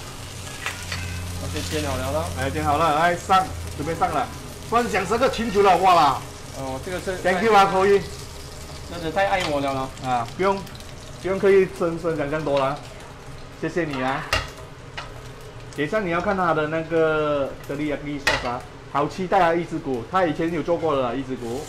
B: ，OK， 煎好了了。
A: 哎，煎好了，來上，準備上了。分享這個群組了，哇啦！
B: 哦，這個是
A: Thank you 啊，口音，
B: 真是太愛我了
A: 啊，不用刻意分享更多了，謝謝你啊。等一下你要看他的那個teriyaki sauce啊，好期待啊，一只骨，他以前有做過的一只骨。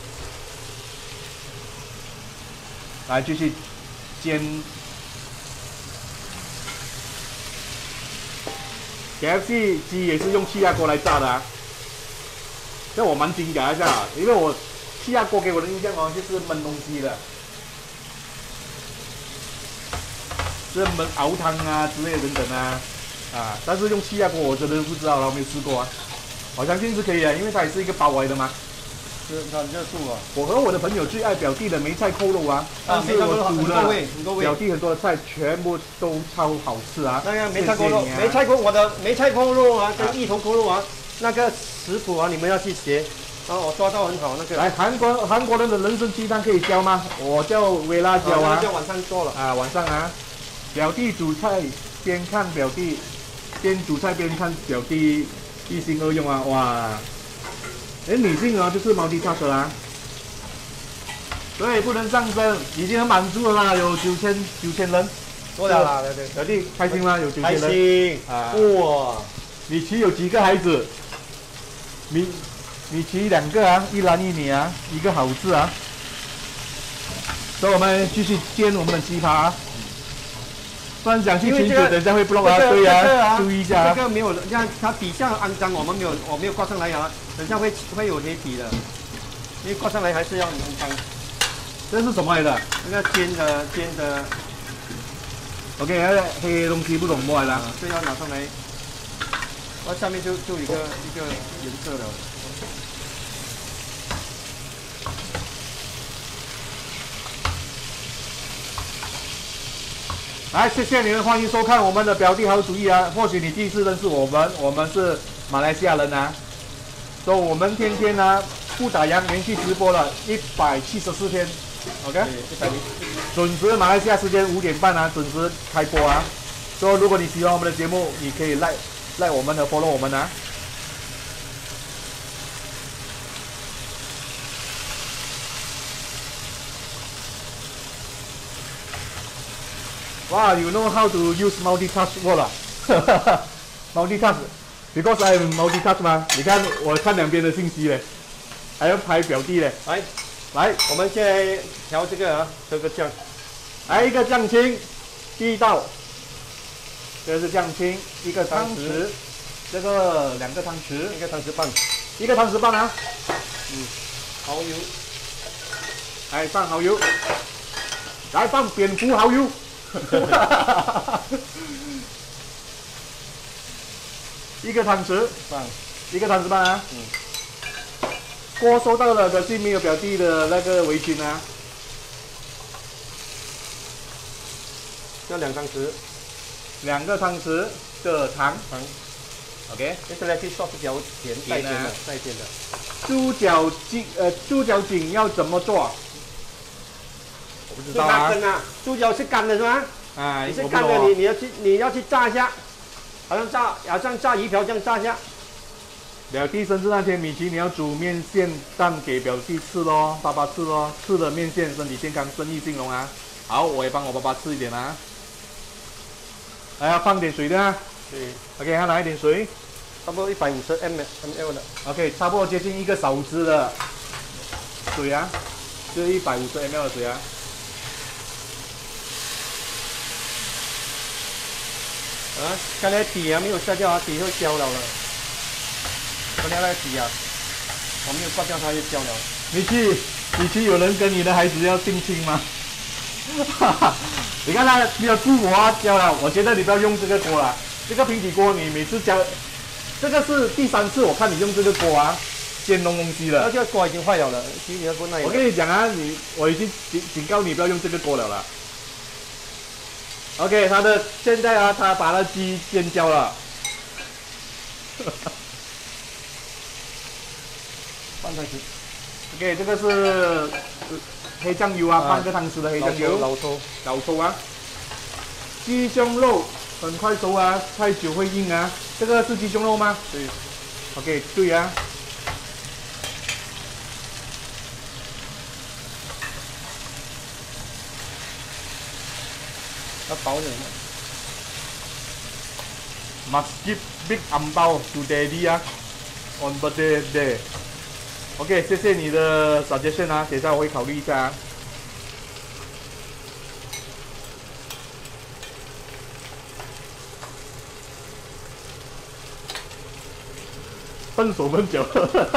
A: 來繼續煎。KFC 雞也是用氣壓鍋來炸的啊，這我蠻驚訝一下，因為我氣壓鍋給我的印象哦，就是燜東西的。是燜熬湯啊之類的等等啊，但是用氣壓鍋我真的不知道了，我沒有試過啊。我相信是可以的，因為它也是一個包來的嘛。
B: 是它很熱度啊。
A: 我和我的朋友最愛表弟的梅菜扣肉啊，但是我煮了表弟很多的菜，全部都超好吃啊。
B: 那個梅菜扣肉，我的梅菜扣肉啊，跟芋頭扣肉啊，那個食譜啊，你們要去學。 我抓到很好那个。
A: 来，韩国人的人参鸡汤可以教吗？我叫微辣教啊。
B: 就晚上做了。
A: 啊，晚上啊，表弟煮菜边看表弟，边煮菜边看表弟，一心二用啊，哇！哎，女性啊，就是 multitask 啊。对，不能上升，已经很满足了啦，有9000人。
B: 多了啦，对。
A: 表弟开心吗？有9000人。
B: 开心啊！哇！
A: 米奇有几个孩子？米奇2个啊，一男一女啊，一个好字啊。所以我们继续煎我们的鸡扒啊。分享去群组，等一下会 block 啊，对啊，注意一下。
B: 这个没有，像它底下肮脏，我没有挂上来啊，等一下会有黑底的，因为挂上来还是要很脏。
A: 这是什么来的？
B: 那个煎的。
A: OK， 那黑的东西不懂摸来的。
B: 这要拿上来，下面就有一个颜色了。
A: 来，谢谢你们，欢迎收看我们的表弟好主意啊！或许你第一次认识我们，我们是马来西亚人啊，所以我们天天呢不打烊连续直播了174天 ，OK， 准时马来西亚时间5点半啊，准时开播啊。所以如果你喜欢我们的节目，你可以like我们的 follow 我们啊。Wow, you know how to use multitask word 啊？multitask, because I multitask 吗？你看我看两边的信息嘞，还要拍表弟嘞。来，
B: 我们现在调这个酱，
A: 来一个酱青，第一道，这是酱青，一个汤匙，这个2个汤匙，
B: 一个汤匙半
A: 啊。
B: 蚝油，
A: 来放蚝油，来放蝙蝠蚝油。一个汤匙半啊。锅收到了，可是没有表弟的那个围裙啊。
B: 要2汤匙
A: ，2个汤匙的糖。OK，
B: 接下来去刷比较带甜的。
A: 猪脚筋要怎么做？我不知道啊。
B: 猪脚是干的是吗？
A: 啊，
B: 你是干的，你要去炸一下，好像炸鱼条这样炸一下。
A: 表弟生日那天，米奇你要煮面线蛋给表弟吃咯，爸爸吃咯，吃了面线身体健康，生意兴隆啊。好，我也帮我爸爸吃一点啊。还要放点水的啊。
B: 对。
A: OK， 还拿一点水，
B: 差不多150 ml 的。
A: OK， 差不多接近1个勺子的水啊，就是150 ml 的水啊。
B: 刚才底没有下掉啊，底就焦了。刚才那个底我没有挂掉它就焦了。
A: 米奇，有人跟你的孩子要定亲吗？你看他没有顾我啊，焦了。我觉得你不要用这个锅了，这个平底锅你每次焦，这个是第3次我看你用这个锅啊，煎弄东西了。
B: 那这个锅已经坏了，其实你的锅那。
A: 我跟你讲啊，我已经警告你不要用这个锅了啦。OK， 现在啊，他把那鸡煎焦了。
B: 半汤匙。
A: OK， 这个是黑酱油啊，半个汤匙的黑酱油。老抽啊。鸡胸肉很快熟啊，太久会硬啊。这个是鸡胸肉吗？
B: 对。
A: OK， 对啊。
B: 要薄点。
A: Must give big 红包 to daddy 啊 ，on birthday day。OK， 谢谢你的 suggestion 啊，等一下我会考虑一下啊。笨手笨脚。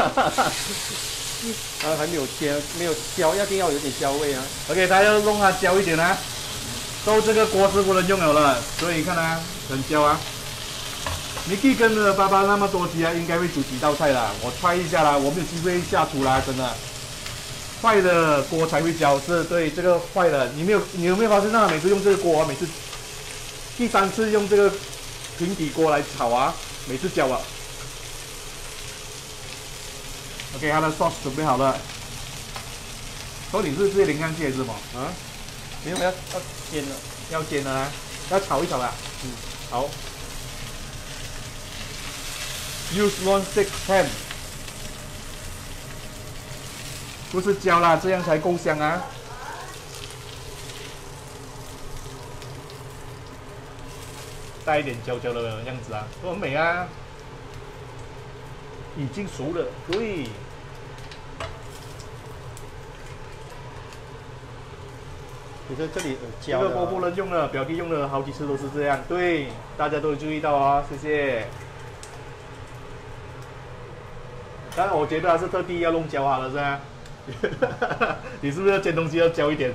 B: 还没有焦，一定要有点焦味啊。
A: OK， 大家要弄它焦一点啊。都这个锅是不能用了，所以你看啊，很焦啊。你可以跟着爸爸那么多集啊，应该会煮几道菜啦。我try一下啦，我没有机会下厨啦，真的。坏的锅才会焦，是对这个坏的。你有没有发现他每次用这个锅啊，每次第3次用这个平底锅来炒啊，每次焦啊。 OK， 它的 sauce 准备好了。所以你是直接淋上去还是什么？
B: 啊，没有要煎了，
A: 要煎的啊，要炒一炒啊。
B: 嗯，
A: 好。Use 1/6 不是焦啦，这样才够香啊。带一点焦焦的样子啊，都很美啊。已经熟了，对。
B: 你说这里有
A: 这
B: 焦的、
A: 个波波人用了，表弟用了好几次都是这样，对，大家都有注意到啊，谢谢。当然，我觉得他是特地要弄焦好了，是吧？你是不是要煎东西要焦一点？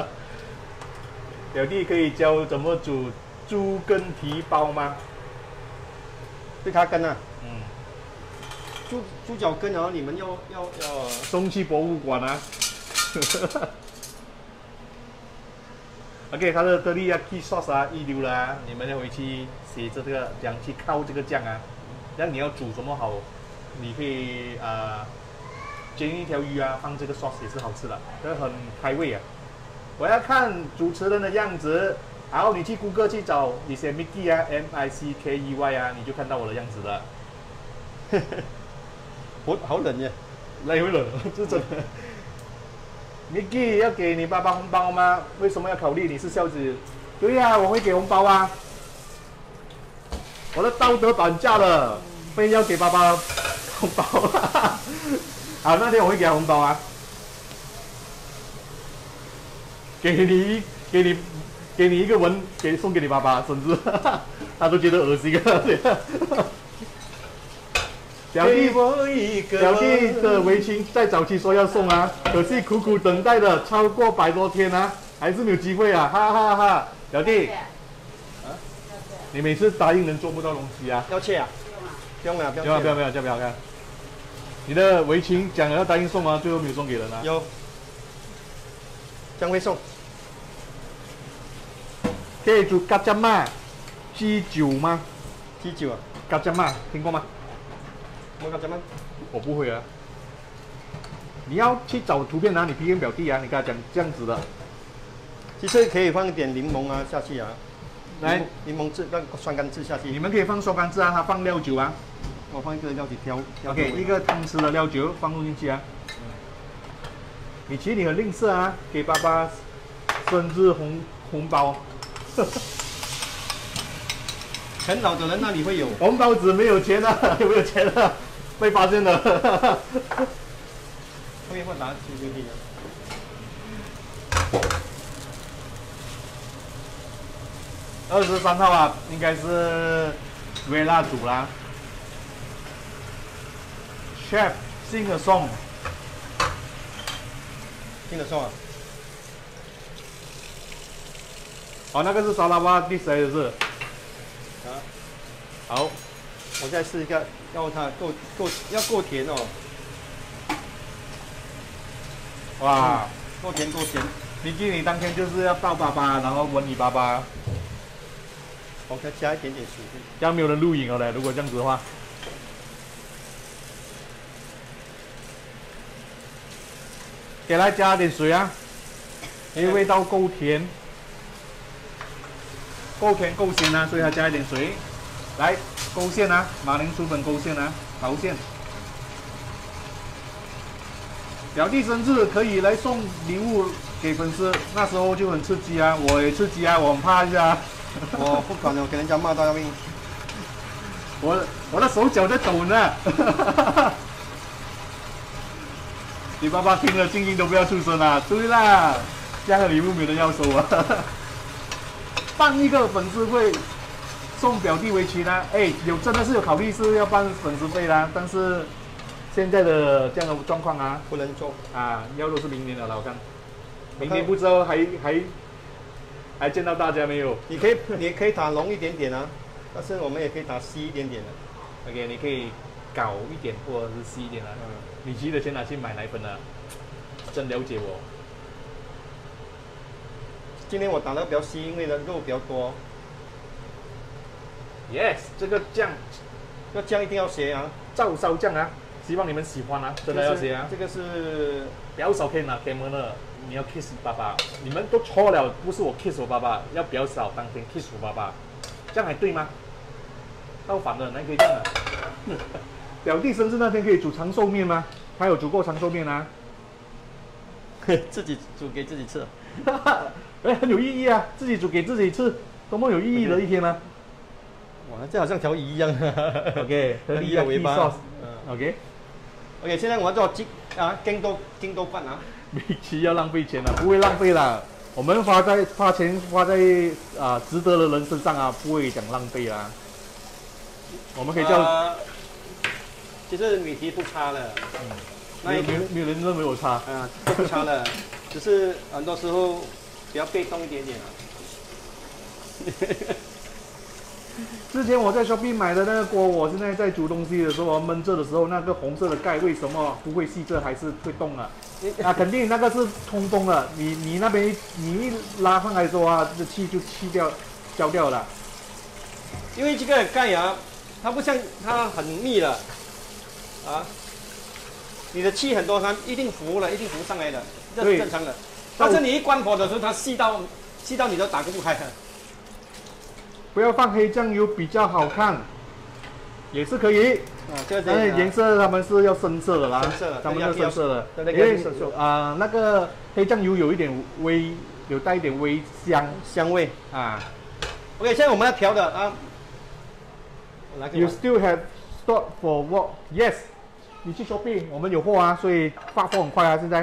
A: 表弟可以教怎么煮猪根蹄包吗？
B: 对它根啊，
A: 嗯，
B: 猪脚根，然后你们要
A: 送去博物馆啊。OK， 它的teriyaki sauce 啊，一流啦、你们要回去写这个，怎样去靠这个酱啊？那你要煮什么好？你可以煎一条鱼啊，放这个 sauce 也是好吃的，这很开胃啊。我要看主持人的样子，然后你去谷歌去找你写 Mickey 啊 ，Mickey 啊，你就看到我的样子了。
B: 我好冷耶，
A: 累会冷，是真的。Mickey 要给你爸爸红包吗？为什么要考虑你是孝子？对呀、我会给红包啊。我的道德绑架了，非要给爸爸红包。好，那天我会给他红包啊。给你一个吻，送给你爸爸生日，他都觉得恶心啊。表弟的围裙在早期说要送啊，可惜苦苦等待了超过100多天啊，还是没有机会啊，哈哈哈！表弟，你每次答应人做不到东西啊？
B: 要切啊？不用了，
A: 不要，这不要看。你的围裙讲了要答应送啊，最后没有送给人啊？
B: 有，将会送。
A: 可以煮咖喱嘛？鸡酒吗？
B: 鸡酒啊？
A: 咖喱嘛？听过吗？
B: 我干什么？
A: 我不会啊。你要去找图片啊，你 PM 表弟啊，你跟他讲这样子的。
B: 其实可以放一点柠檬啊下去啊，
A: 来，
B: 柠檬汁让酸甘汁下去。
A: 你们可以放酸甘汁啊，他放料酒啊。
B: 我放一个料酒挑。
A: OK， 一个汤匙的料酒放入进去啊。你其实你很吝啬啊，给爸爸生日红包。
B: 很老的人那里会有
A: 红包纸没有钱啊，有没有钱啊？被发现了。
B: 会拿CCTV
A: 的。23号啊，应该是维拉煮啦。Chef sing a song，
B: 听得送啊？
A: 哦，那个是沙拉瓦第谁的是？
B: 啊，
A: 好，
B: 我再试一下，要它要够甜哦。
A: 哇，
B: 够甜。
A: 你当天就是要抱爸爸，然后吻你爸爸。
B: 我再加一点点水。
A: 这样没有人录影了嘞，如果这样子的话。给它加点水啊，因为味道够甜。够甜够鲜啊，所以它加一点水。来勾芡啊，马铃薯粉勾芡啊，薄芡。表弟生日可以来送礼物给粉丝，那时候就很刺激啊，我也刺激啊，我很怕一下。
B: 我不可能给人家骂到要命。
A: 我的手脚在抖呢。你爸爸听了静音都不要出声啊！对啦，这样的礼物没人要收啊。办一个粉丝会送表弟围裙啊，哎，真的是有考虑是要办粉丝费啦，但是现在的这样的状况啊，
B: 不能做
A: 啊，要都是明年了，我看，明年不知道还见到大家没有？
B: 你可以打浓一点点啊，但是我们也可以打稀一点点的。
A: OK， 你可以搞一点或者是稀一点啊。你急的钱拿去买奶粉啊？真了解我。
B: 今天我打的比较稀，因为呢肉比较多。
A: Yes， 这个酱，
B: 这酱一定要学啊，
A: 照烧酱啊， 希望你们喜欢啊，真的要写啊。
B: 这个是
A: 表嫂可以拿给我们了，你要 kiss 爸爸，你们都错了，不是我 kiss 我爸爸，要表嫂当天 kiss 我爸爸，这样还对吗？倒反了，哪可以这样啊？表弟生日那天可以煮长寿面吗？他有煮过长寿面啊。
B: 自己煮给自己吃。
A: 哎，很有意义啊！自己煮给自己吃，多么有意义的一天呢、
B: 哇，这好像条鱼一样。
A: OK，
B: 和鱼的尾巴。
A: OK，
B: 现在我要做京都饭啊。
A: 米奇要浪费钱了，不会浪费啦。我们花钱花在值得的人身上啊，不会讲浪费啦。我们可以叫，
B: 其实米奇不差的。
A: 没有人认为我差。
B: 不差的，只是很多时候比较被动一点点啊。
A: 之前我在 Shopee 买的那个锅，我现在在煮东西的时候焖着的时候，那个红色的盖为什么不会吸着，还是会动啊？肯定那个是通风了。你那边你一拉上来的时候啊，这气就消掉了。
B: 因为这个盖啊，它不像它很密了啊，你的气很多，它一定浮上来的，这是正常的。但是你一关火的时候，它吸到你都打不开了。
A: 不要放黑酱油比较好看，也是可以。但是颜色他们是要深色的啦，他们是深色的，因为那个黑酱油有带一点微香味啊。
B: OK， 现在我们要调的啊。
A: You still have stock for what? Yes， 你去 Shopee， 我们有货啊，所以发货很快啊。现在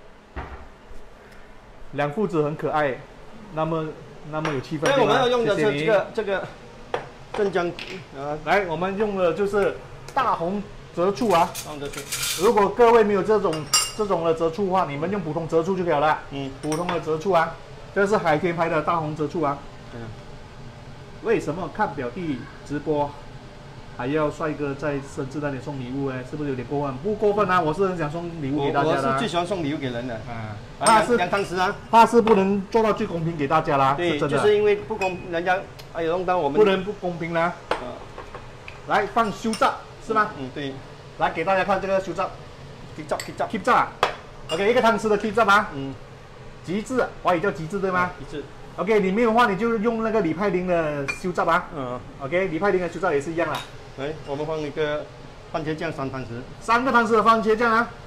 A: 两父子很可爱，那么有气氛。
B: 那我们要用的是这个镇江
A: 来，我们用的就是大红折醋啊。
B: 折醋。
A: 如果各位没有这种的折醋的话，你们用普通折醋就可以了。普通的折醋啊，这是海天牌的大红折醋啊。为什么看表弟直播还要帅哥在生日那里送礼物呢？是不是有点过分？不过分啊，我是很想送礼物给大家的。
B: 我是最喜欢送礼物给人的。
A: 凉
B: 汤匙啊，
A: 怕是不能做到最公平给大家啦。
B: 对，就是因为不公，人家弄到我们
A: 不能不公平啦。来放修炸是吗？
B: 对。
A: 来给大家看这个修炸
B: ，keep
A: 炸。OK， 一个汤匙的 keep 炸啊。极致，华语叫极致对吗？
B: 极致。
A: OK， 里面的话你就用那个李派林的修炸啊。OK， 李派林的修炸也是一样啦。
B: 我们放一个番茄酱3汤匙
A: ，3个汤匙的番茄酱啊。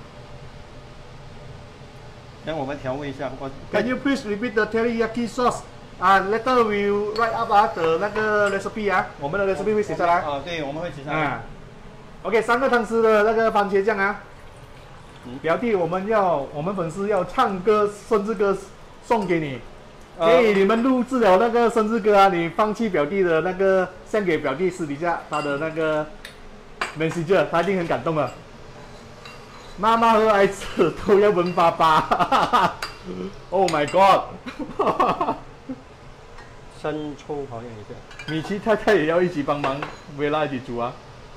B: 让我们调味一下。
A: Can you please repeat the teriyaki sauce? Later we write up the 那个 recipe 啊，我们的 recipe 会写下来。
B: 对，我们会写下来。
A: OK， 3个汤匙的那个番茄酱啊。表弟，我们粉丝要唱歌生日歌送给你。给你们录制了那个生日歌啊，你放弃表弟的那个，献给表弟私底下他的那个 message， 他一定很感动了。妈妈和儿子都要问爸爸。Oh my god！
B: 生抽好像一下。
A: 米奇太太也要一起帮忙，维拉一起煮啊。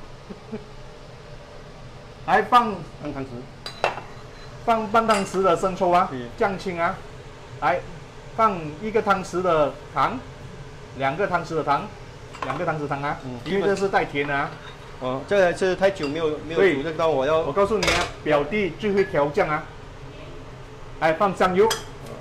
A: 来放
B: 半汤匙，
A: 放半汤匙的生抽啊，酱青啊，来。放1个汤匙的糖，2个汤匙的糖，2个汤匙糖啊，因为这是带甜的啊。
B: 这个是太久没有煮这个，我
A: 告诉你啊，表弟最会调酱啊。来放香油，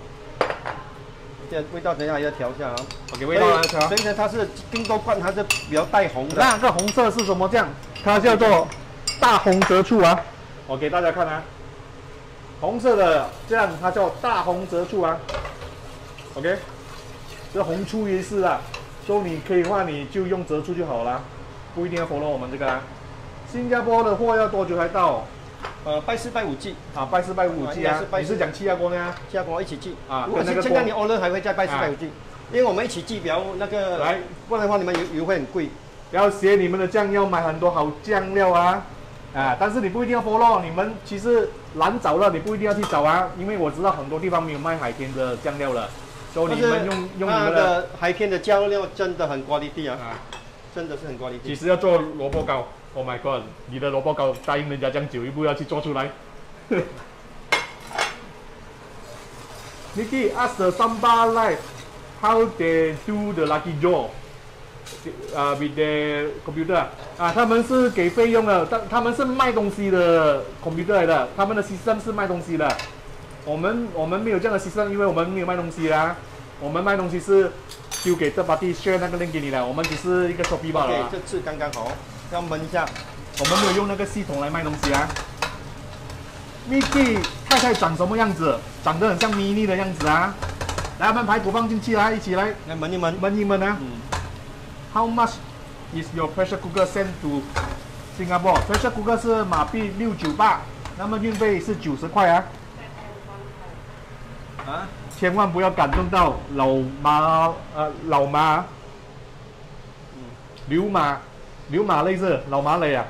B: 这味道等一下要调一下啊。
A: OK， 味道要调。
B: 所以呢，它是京都罐，它是比较带红的。
A: 那个红色是什么酱？它叫做大红折醋啊。我给大家看啊，红色的酱它叫大红折醋啊。OK， 这红醋也是啊，所以你可以的话你就用折醋就好了，不一定要 follow 我们这个啊。新加坡的货要多久才到？
B: 拜4拜5寄
A: 啊，拜4拜5寄啊。你是讲气压锅呢？
B: 气压锅一起寄
A: 啊。
B: 如果是现在你 order 还会再拜4拜5寄，因为我们一起寄比较那个，不然的话你们油会很贵。
A: 不要写你们的酱要买很多好酱料啊。但是你不一定要 follow， 你们其实难找了，你不一定要去找啊，因为我知道很多地方没有卖海天的酱料了。所以你们用你们
B: 的海天的酱料真的很quality啊，真的是很quality。
A: 其实要做萝卜糕 ，Oh my god！ 你的萝卜糕答应人家这样久一步要去做出来。Nicky ask the Samba live how they do the lucky draw。 with the computer 啊，他们是给费用的，他们是卖东西的 computer 来的，他们的 system 是卖东西的。我们没有这样的 system， 因为我们没有卖东西啦。我们卖东西是丢给这 party share 那个 link 给你的，我们只是一个 Shopee 罢了。
B: 对，这次刚刚好，要焖一下。
A: 我们没有用那个系统来卖东西啊。Mickey 太太长什么样子？长得很像 mini 的样子啊。来，我们排骨放进去啊，一起来
B: 焖一焖，
A: 焖一焖啊。How much is your pressure cooker sent to Singapore? Pressure cooker 是马币698，那么运费是90块啊。
B: 啊，
A: 千万不要感动到老马，流马类似老马类啊。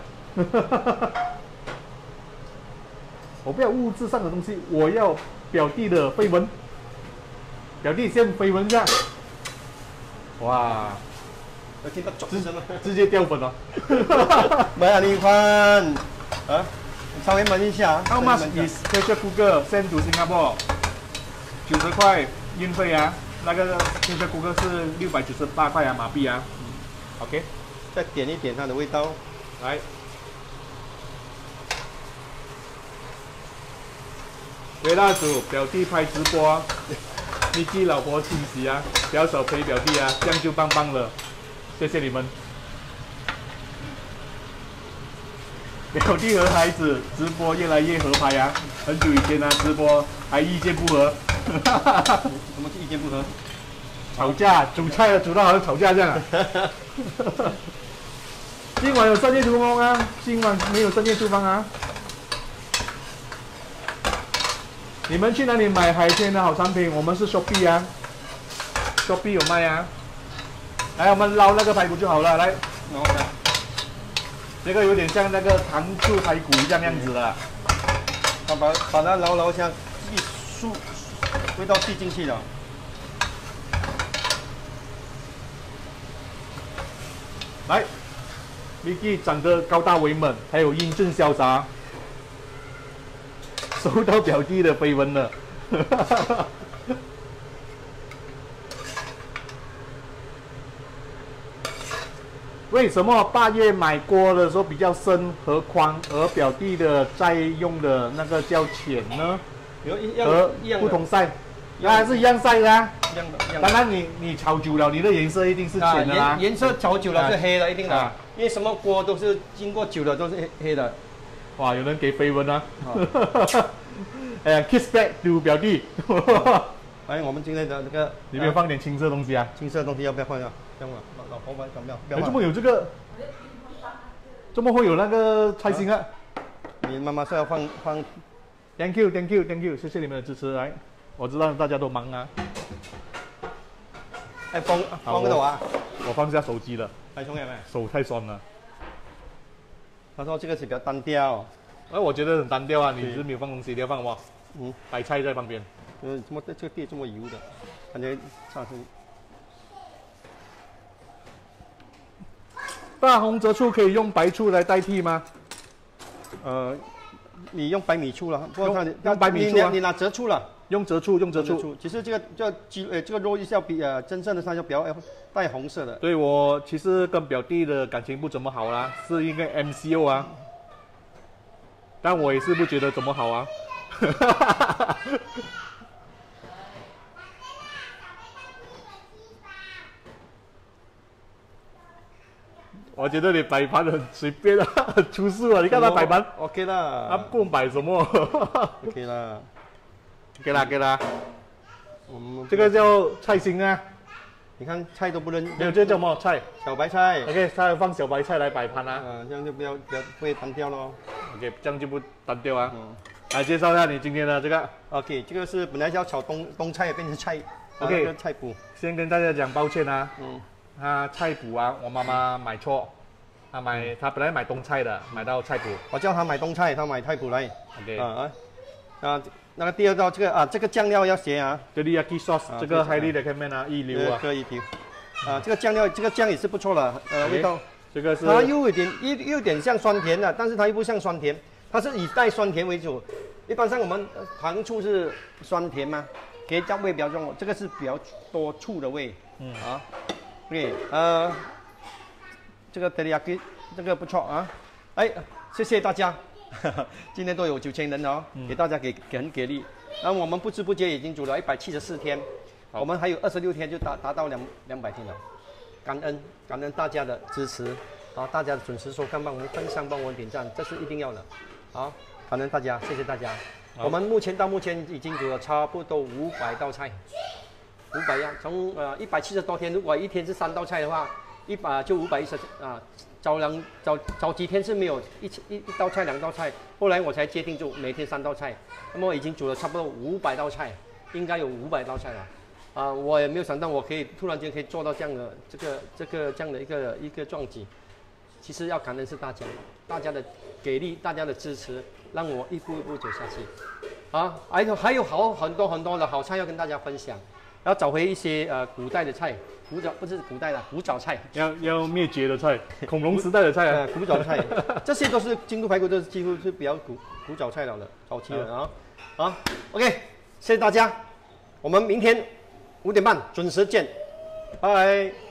A: 我不要物质上的东西，我要表弟的绯闻。表弟先绯闻一下，哇！
B: 有听到转声吗？
A: 直接掉粉了。
B: 没有你看，啊，稍微焖一下。
A: How much is pressure cooker sent to Singapore? 90块运费啊，那个 pressure cooker 是698块啊马币啊。OK，
B: 再点一点它的味道，
A: 来。维蜡主表弟拍直播，Mickey 老婆惊喜啊，表嫂陪表弟啊，这样就棒棒了，谢谢你们。表弟和孩子直播越来越合拍啊，很久以前啊直播还意见不合，
B: 什么意见不合？
A: 吵架，煮菜煮到好像吵架这样啊。今晚有深夜厨房啊，今晚没有深夜厨房啊。你们去哪里买海鲜的好产品？我们是 Shopee 啊 ，Shopee 有卖啊。来，我们捞那个排骨就好了。来，
B: 然后呢，
A: 这个有点像那个糖醋排骨一样子的。
B: 把它捞下，一漱，味道吸进去了。
A: 来 ，Mickey 长得高大威猛，还有英俊潇洒。收到表弟的绯闻了。为什么8月买锅的时候比较深和宽，而表弟的在用的那个较浅呢？和不同晒，那还是一样晒的啊。
B: 一样的。
A: 当然你炒久了，你的颜色一定是浅的啦。
B: 颜色炒久了是黑的，一定的。因为什么锅都是经过久了都是黑的。
A: 哇，有人给绯闻啊！哎，kiss back to 表弟。
B: 哎，我们今天的这个
A: 里面放点青色东西啊。
B: 青色的东西要不要换啊？不要了，老婆们不要。
A: 哎，怎么有这个？怎么会有那个菜心啊？
B: 你妈妈说要放。
A: Thank you， 谢谢你们的支持。来，我知道大家都忙啊。
B: 哎，放嗰度啊！
A: 我放下手机了。
B: 太重要没？
A: 手太酸了。
B: 他说这个是比较单调。
A: 哎，我觉得很单调啊！你是没有放东西，你要放什么？白菜在旁边。
B: 怎么这个地这么油的？感觉上身。
A: 大红浙醋可以用白醋来代替吗？
B: 你用白米醋了，不过
A: 用白米醋啊？
B: 你拿浙醋了？
A: 用浙醋。
B: 其实这个肉是要比真正的它要比较带红色的。
A: 对，我其实跟表弟的感情不怎么好啦，是因为 MCO 啊。但我也是不觉得怎么好啊。我觉得你摆盘很随便啊，很出色啊！你看他摆盘
B: ，OK 啦。
A: 他不摆什么
B: ？OK 啦
A: ，OK 啦。这个叫菜心啊。
B: 你看菜都不认。
A: 没有，这叫什么菜？
B: 小白菜。
A: OK， 他放小白菜来摆盘啊。
B: 这样就不会单调咯。
A: OK， 这样就不单调啊。来介绍一下你今天的这个。
B: OK， 这个是本来要炒冬菜，变成菜。
A: OK，
B: 菜脯。
A: 先跟大家讲抱歉啊。菜脯啊，我妈妈买错。她本来买冬菜的，买到菜脯。
B: 我叫她买冬菜，她买菜脯来。
A: OK。
B: 那个第二道这个酱料要写啊。
A: Teriyaki sauce， 这个海里的看面啊，一流啊。
B: 这个一流。这个酱料，这个酱也是不错的，味道。
A: 这个是。
B: 它又有点像酸甜的，但是它又不像酸甜，它是以带酸甜为主。一般上我们糖醋是酸甜嘛，给酱味比较重，这个是比较多醋的味。OK， 这个 teriyaki 这个不错啊，哎，谢谢大家，今天都有9000人哦，给大家很给力。那我们不知不觉已经煮了174天，我们还有26天就达到200天了。感恩大家的支持啊，大家的准时收看，帮我们分享，帮我们点赞，这是一定要的。好，感恩大家，谢谢大家。我们到目前已经煮了差不多500道菜，500样，从170多天，如果一天是3道菜的话，100就510啊。早几天是没有一道菜2道菜，后来我才界定就每天3道菜，那么已经煮了差不多500道菜，应该有500道菜了。我也没有想到我可以突然间可以做到这样的这样的一个壮举。其实要感恩是大家的给力，大家的支持，让我一步一步走下去。还有很多的好菜要跟大家分享，要找回一些古代的菜，不是古代的古早菜，
A: 要灭绝的菜，恐龙时代的菜啊，
B: 古早菜，这些都是京都排骨，都是几乎是比较古早菜了的，早期的啊。好 ，OK， 谢谢大家，我们明天5点半准时见，拜拜。